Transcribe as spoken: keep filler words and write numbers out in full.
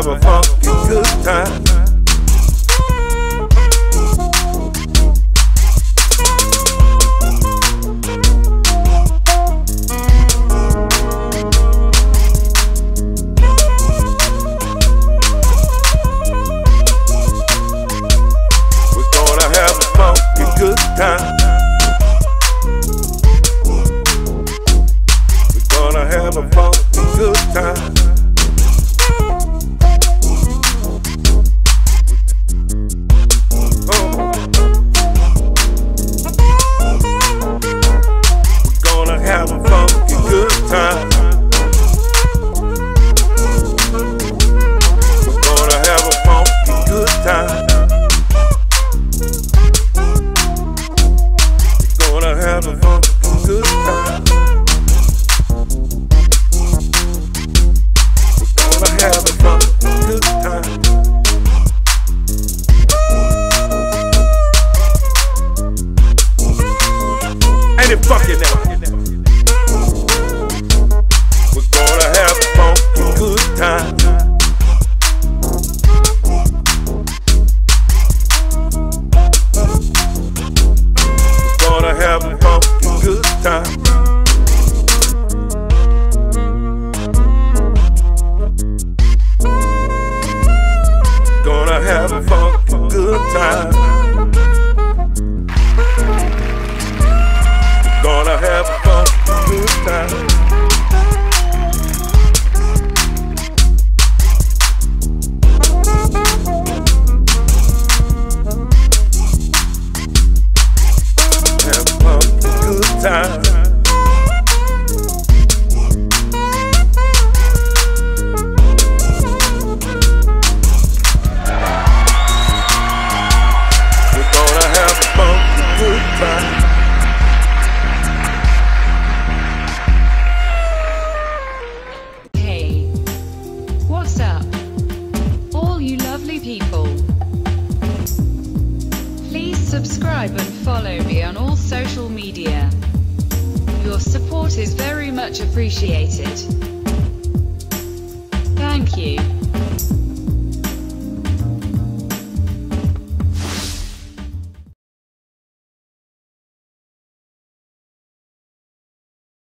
have a funky good time. We're gonna have a funky good time. We're gonna have a funky good time. Have a funky good time. We're gonna have a funky good time. We're gonna have a funky good time. We're gonna have a funky good time. Ain't it funky now? Time. We're gonna have a funky good time. Gonna have a funky good time. We're gonna have a funky good time. Time. We're gonna have a funky good time. Hey, what's up, all you lovely people? Please subscribe and follow me on all social media. Your support is very much appreciated.